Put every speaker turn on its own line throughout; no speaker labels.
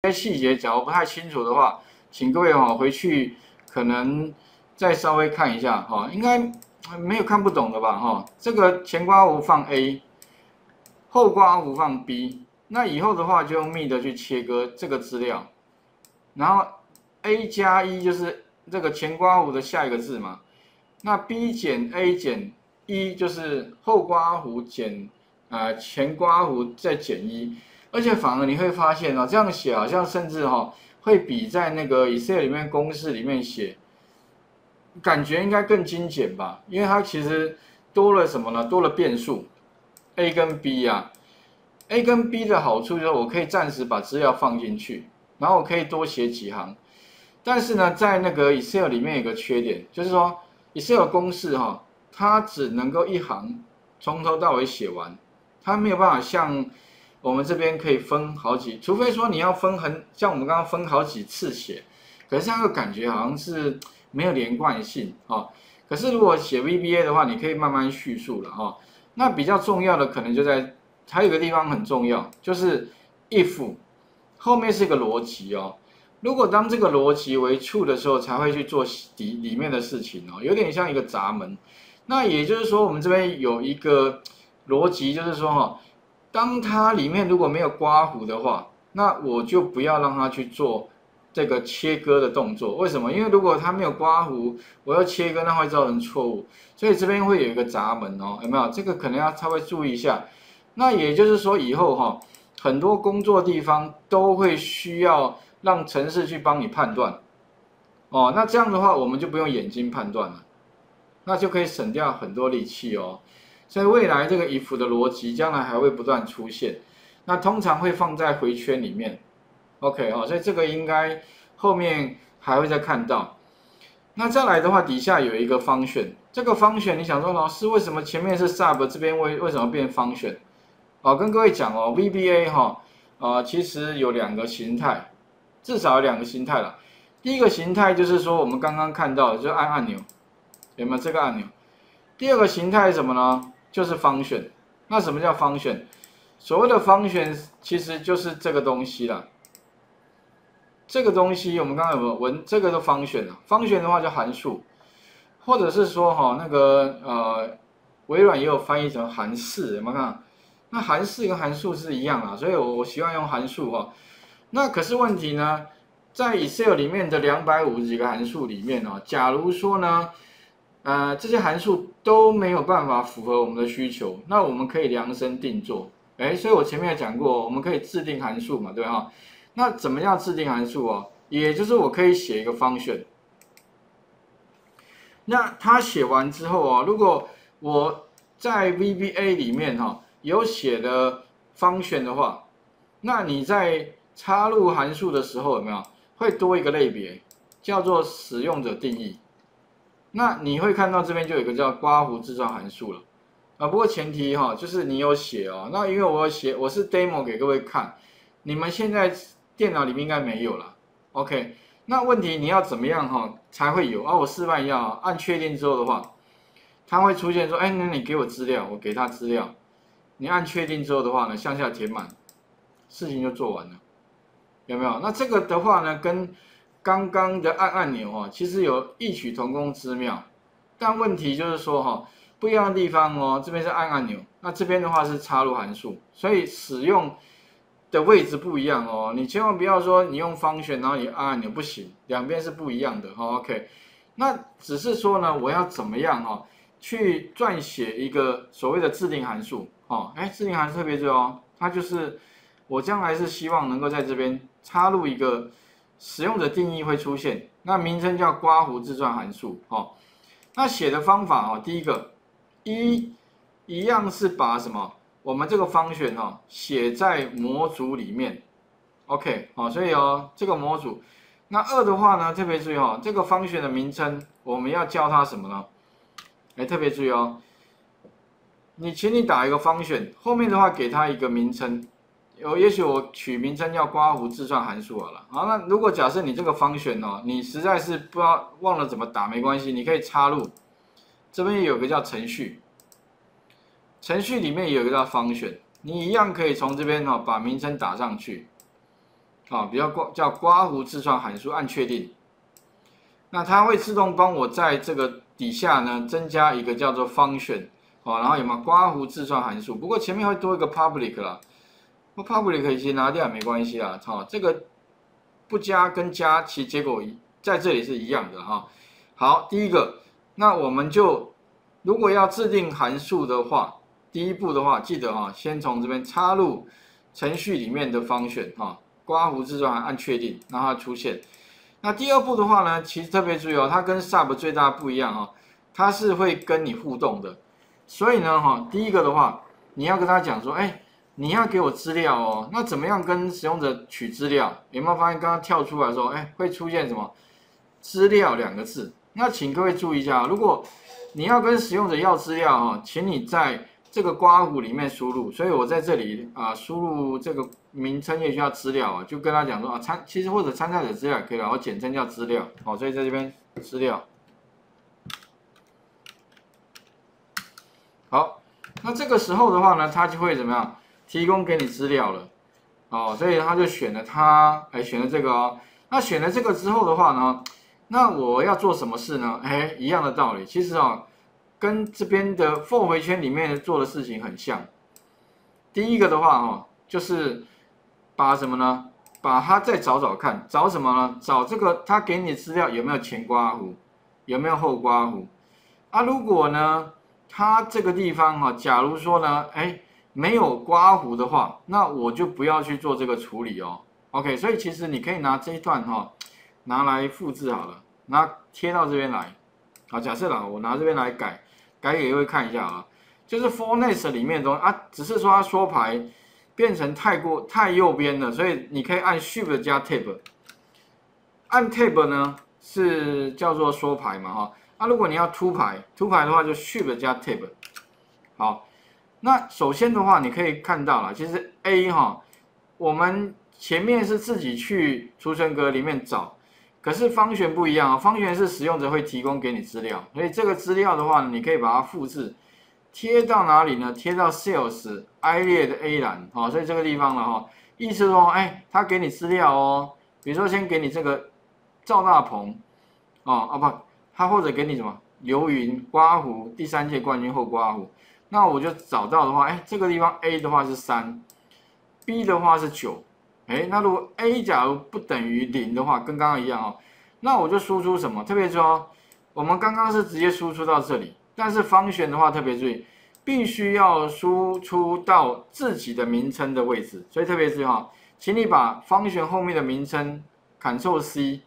些细节假如不太清楚的话，请各位回去可能再稍微看一下应该没有看不懂的吧这个前刮弧放 A， 后刮弧放 B， 那以后的话就用密的去切割这个资料，然后 A 加1就是这个前刮弧的下一个字嘛，那 B 减 A 减1就是后刮弧减前刮弧再减1，而且反而你会发现这样写好像甚至会比在那个 Excel 里面公式里面写，感觉应该更精简吧，因为它其实多了什么呢？多了变数 A 跟 B 啊。A 跟 B 的好处就是我可以暂时把资料放进去，然后我可以多写几行。但是呢，在那个 Excel 里面有个缺点，就是说 Excel 公式它只能够一行从头到尾写完，它没有办法像我们这边可以分好几，除非说你要分像我们刚刚分好几次写，可是那个感觉好像是没有连贯性可是如果写 VBA 的话，你可以慢慢叙述了那比较重要的可能就在还有一个地方很重要，就是 if 后面是一个逻辑如果当这个逻辑为 true 的时候，才会去做里面的事情有点像一个闸门。那也就是说，我们这边有一个逻辑，就是说当它里面如果没有刮弧的话，那我就不要让它去做这个切割的动作。为什么？因为如果它没有刮弧，我要切割，那会造成错误。所以这边会有一个闸门有没有？这个可能要稍微注意一下。那也就是说，以后很多工作地方都会需要让程式去帮你判断那这样的话，我们就不用眼睛判断了，那就可以省掉很多力气所以未来这个 if 的逻辑将来还会不断出现，那通常会放在回圈里面 ，OK 所以这个应该后面还会再看到。那再来的话，底下有一个function，这个function你想说老师为什么前面是 sub， 这边为什么变function？跟各位讲VBA 其实有2个形态，至少有2个形态啦。第一个形态就是说我们刚刚看到的，就按按钮，有没有这个按钮？第二个形态是什么呢？就是 function。那什么叫 function？ 所谓的 function 其实就是这个东西啦。这个东西我们刚刚有没有闻？这个是 function 啊。function 的话就函数，或者是说那个微软也有翻译成函式，有没有看？那函式跟函数是一样所以我习惯用函数那可是问题呢，在 Excel 里面的250几个函数里面假如说呢，这些函数都没有办法符合我们的需求，那我们可以量身定做。所以我前面有讲过，我们可以制定函数嘛，对吧那怎么样制定函数也就是我可以写一个 function。那它写完之后如果我在 VBA 里面有写的 function 的话，那你在插入函数的时候有没有会多一个类别，叫做使用者定义？那你会看到这边就有一个叫刮弧自算函数了不过前提就是你有写那因为我有写，我是 demo 给各位看，你们现在电脑里面应该没有了 ，OK？ 那问题你要怎么样才会有我示范一下按确定之后的话，它会出现说，那你给我资料，我给他资料。你按确定之后的话呢，向下填满，事情就做完了，有没有？那这个的话呢，跟刚刚的按按钮其实有异曲同工之妙，但问题就是说不一样的地方这边是按按钮，那这边的话是插入函数，所以使用的位置不一样你千万不要说你用function然后你按按钮不行，两边是不一样的OK？ 那只是说呢，我要怎么样去撰写一个所谓的制定函数制定函数特别重要它就是我将来是希望能够在这边插入一个使用者定义会出现，那名称叫刮弧自算函数那写的方法第一个一样是把什么我们这个function写在模组里面 ，OK 所以这个模组，那2的话呢，特别注意这个function的名称我们要叫它什么呢？特别注意请你打一个function，后面的话给它一个名称，也许我取名称叫刮弧自算函数好了。好，那如果假设你这个function你实在是不知道忘了怎么打，没关系，你可以插入，这边有个叫程序，程序里面有一个叫function，你一样可以从这边把名称打上去。 比较叫刮胡自创函数，按确定。那它会自动帮我在这个底下呢增加一个叫做 function， 然后有没有刮胡自创函数？不过前面会多一个 public 啦，public 其实拿掉也没关系啦，这个不加跟加其实结果在这里是一样的哈。好，第一个，那我们就如果要制定函数的话，第一步的话，记得先从这边插入程序里面的function刮胡自创按确定，让它出现。那第二步的话呢，其实特别注意它跟 sub 最大不一样它是会跟你互动的。所以呢第一个的话，你要跟他讲说，你要给我资料那怎么样跟使用者取资料？有没有发现刚刚跳出来说，会出现什么资料2个字？那请各位注意一下，如果你要跟使用者要资料请你在这个刮胡里面输入，所以我在这里输入这个名称也需要资料就跟他讲说其实或者参赛者资料也可以了，我简称叫资料所以在这边资料。好，那这个时候的话呢，它就会怎么样提供给你资料了所以他就选了选了这个那选了这个之后的话呢，那我要做什么事呢？一样的道理，其实跟这边的 for 回圈里面做的事情很像。第一个的话就是把什么呢？把它再找找看，找什么呢？找这个他给你的资料有没有前刮胡，有没有后刮胡如果呢，它这个地方假如说呢，没有刮胡的话，那我就不要去做这个处理OK， 所以其实你可以拿这一段拿来复制好了，拿贴到这边来。假设我拿这边来改给各位看一下就是 for next 里面的东西只是说它缩排变成太右边了，所以你可以按 Shift 加 Tab， 按 Tab 呢是叫做缩排嘛如果你要凸排的话就 Shift 加 Tab。好，那首先的话你可以看到了，其实 A 我们前面是自己去储存格里面找。可是方旋不一样方旋是使用者会提供给你资料，所以这个资料的话呢，你可以把它复制，贴到哪里呢？贴到 Sales I 列的 A 栏所以这个地方了意思说，他给你资料比如说先给你这个赵大鹏不，他或者给你什么刘云刮胡第3届冠军后刮胡，那我就找到的话，这个地方 A 的话是3，B 的话是9。那如果 A 假如不等于0的话，跟刚刚一样那我就输出什么？特别说，我们刚刚是直接输出到这里，但是方旋的话特别注意，必须要输出到自己的名称的位置，所以特别注意请你把方旋后面的名称 Ctrl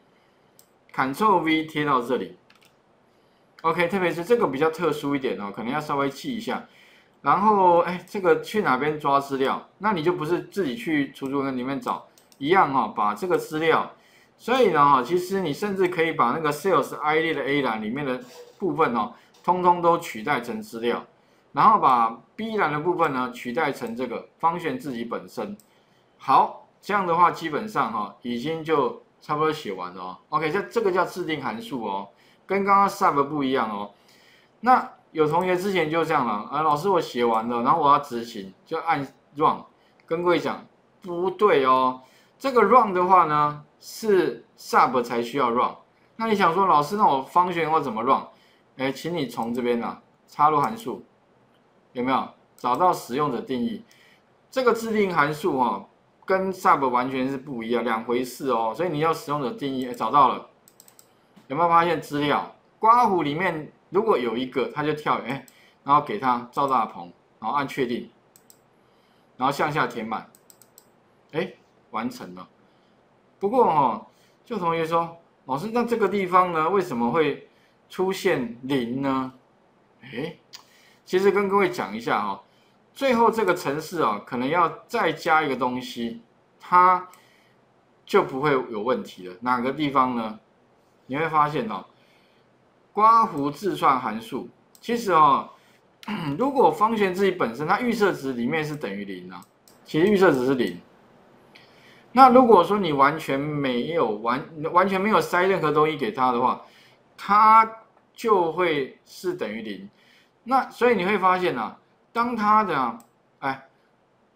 C、Ctrl V 贴到这里。OK， 特别是这个比较特殊一点可能要稍微记一下。然后这个去哪边抓资料？那你就不是自己去储存格里面找，一样把这个资料。所以呢其实你甚至可以把那个 Sales I 列的 A 栏里面的部分通通都取代成资料，然后把 B 栏的部分呢取代成这个方旋自己本身。好，这样的话基本上已经就差不多写完了OK， 这个叫制定函数跟刚刚 sub 不一样那有同学之前就这样了老师我写完了，然后我要执行，就按 run， 跟各位讲不对这个 run 的话呢是 sub 才需要 run。那你想说老师，那我方旋我怎么 run？请你从这边插入函数，有没有找到使用者定义？这个制定函数跟 sub 完全是不一样，两回事所以你要使用者定义，找到了，有没有发现资料刮胡里面？如果有一个，他就跳然后给他赵大鹏，然后按确定，然后向下填满，完成了。不过就同学说，老师，那这个地方呢，为什么会出现0呢？其实跟各位讲一下最后这个程式可能要再加一个东西，它就不会有问题了。哪个地方呢？你会发现刮胡自创函数，其实如果方旋自己本身它预设值里面是等于0其实预设值是0。那如果说你完全没有塞任何东西给它的话，它就会是等于0。那所以你会发现当它的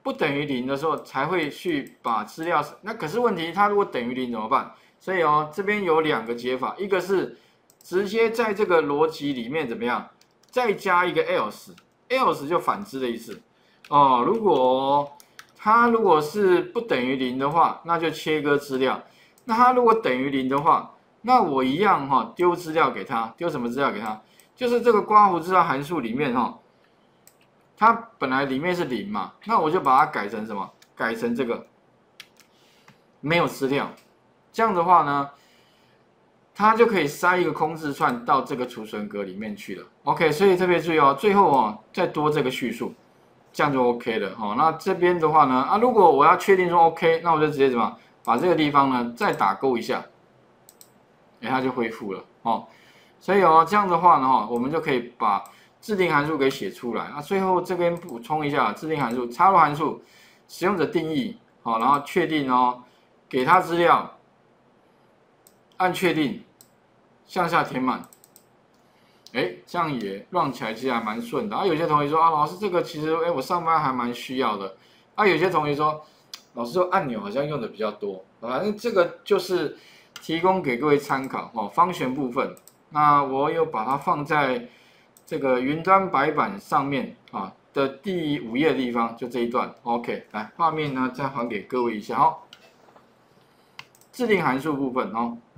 不等于0的时候才会去把资料，那可是问题它如果等于0怎么办？所以哦，这边有2个解法，一个是直接在这个逻辑里面怎么样，再加一个 else 就反之的意思哦。如果它如果是不等于0的话，那就切割资料；那它如果等于0的话，那我一样哈丢资料给他，丢什么资料给他？就是这个刮胡资料函数里面哈，它本来里面是0嘛，那我就把它改成什么？改成这个没有资料。这样的话呢，它就可以塞一个空字串到这个储存格里面去了。OK， 所以特别注意哦，最后哦再多这个叙述，这样就 OK 了。哦，那这边的话呢，如果我要确定说 OK， 那我就直接怎么把这个地方呢再打勾一下。它就恢复了哦，所以哦，这样的话呢，我们就可以把制定函数给写出来。那最后这边补充一下，制定函数插入函数使用者定义，好，然后确定哦，给他资料，按确定，向下填满。这样也 run 起来其实还蛮顺的。有些同学说老师这个其实我上班还蛮需要的。有些同学说老师说按钮好像用的比较多，反正这个就是提供给各位参考哦。方旋部分，那我有把它放在这个云端白板上面的第5页的地方，就这一段。OK， 来画面呢再还给各位一下哦。制定函数部分哦。